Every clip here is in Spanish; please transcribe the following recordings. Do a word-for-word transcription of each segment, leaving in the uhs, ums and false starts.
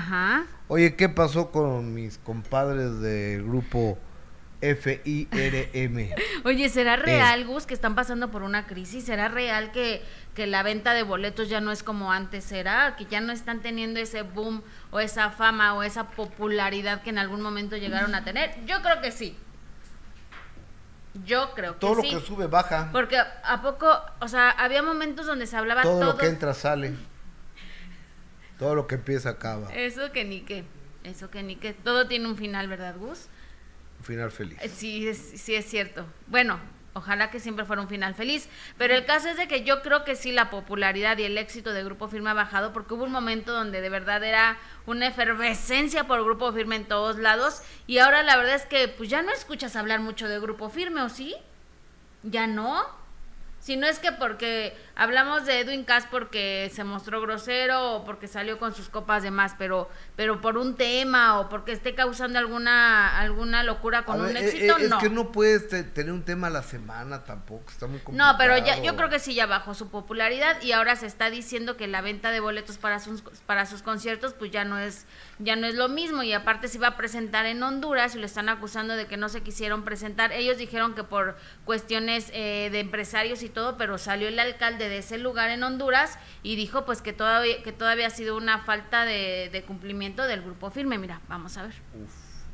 Ajá. Oye, ¿qué pasó con mis compadres del grupo F I R M? Oye, ¿será real, Eh. Gus, que están pasando por una crisis? ¿Será real que, que la venta de boletos ya no es como antes era? ¿Que ya no están teniendo ese boom o esa fama o esa popularidad que en algún momento llegaron a tener? Yo creo que sí. Yo creo que Todo sí. lo que sube, baja. Porque a poco, o sea, había momentos donde se hablaba todo. Todo todo lo que entra, sale. Todo lo que empieza, acaba. Eso que ni qué. Eso que ni qué. Todo tiene un final, ¿verdad, Gus? Un final feliz. Sí, es, sí es cierto. Bueno, ojalá que siempre fuera un final feliz. Pero el caso es de que yo creo que sí la popularidad y el éxito de Grupo Firme ha bajado porque hubo un momento donde de verdad era una efervescencia por Grupo Firme en todos lados y ahora la verdad es que pues ya no escuchas hablar mucho de Grupo Firme, ¿o sí? ¿Ya no? Si no es que porque hablamos de Edwin Cass porque se mostró grosero o porque salió con sus copas de más, pero pero por un tema o porque esté causando alguna alguna locura con a un ver, éxito, eh, eh, no. Es que no puedes te, tener un tema a la semana tampoco, está muy complicado. No, pero ya, yo creo que sí ya bajó su popularidad y ahora se está diciendo que la venta de boletos para sus para sus conciertos pues ya no es ya no es lo mismo y aparte se iba a presentar en Honduras y lo están acusando de que no se quisieron presentar. Ellos dijeron que por cuestiones eh, de empresarios y todo, pero salió el alcalde de ese lugar en Honduras y dijo pues que todavía que todavía ha sido una falta de, de cumplimiento del Grupo Firme. Mira, vamos a ver. Uf.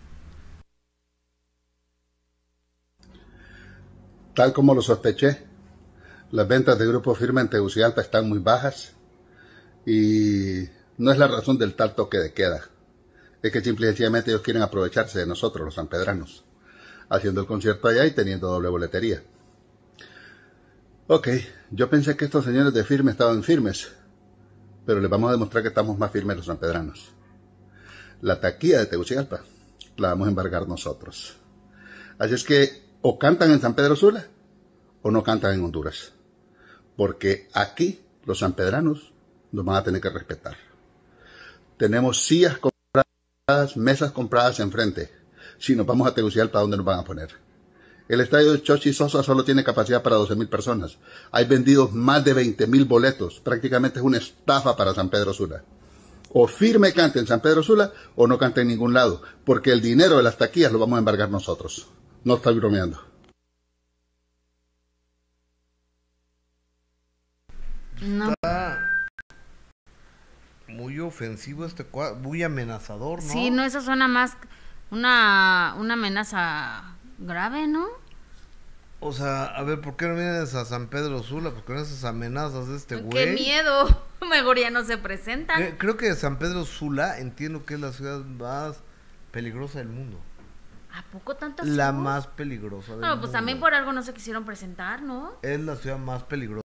Tal como lo sospeché, las ventas de Grupo Firme en Tegucigalpa están muy bajas y no es la razón del tal toque de queda. Es que simple y sencillamente ellos quieren aprovecharse de nosotros, los sanpedranos, haciendo el concierto allá y teniendo doble boletería. Ok, yo pensé que estos señores de Firme estaban firmes, pero les vamos a demostrar que estamos más firmes los sanpedranos. La taquilla de Tegucigalpa la vamos a embargar nosotros. Así es que o cantan en San Pedro Sula o no cantan en Honduras. Porque aquí los sanpedranos nos van a tener que respetar. Tenemos sillas compradas, mesas compradas enfrente. Si nos vamos a Tegucigalpa, ¿dónde nos van a poner? El estadio de Chochi Sosa solo tiene capacidad para doce mil personas. Hay vendidos más de veinte mil boletos. Prácticamente es una estafa para San Pedro Sula. O Firme cante en San Pedro Sula o no cante en ningún lado. Porque el dinero de las taquillas lo vamos a embargar nosotros. No estoy bromeando. No. Está muy ofensivo este cuadro, muy amenazador, ¿no? Sí, no, eso suena más una, una amenaza grave, ¿no? O sea, a ver, ¿por qué no vienes a San Pedro Sula? Porque con esas amenazas de este güey. ¡Qué miedo! Mejor ya no se presentan. Creo que San Pedro Sula, entiendo que es la ciudad más peligrosa del mundo. ¿A poco tanto? La más peligrosa del Bueno, mundo. pues también por algo no se quisieron presentar, ¿no? Es la ciudad más peligrosa.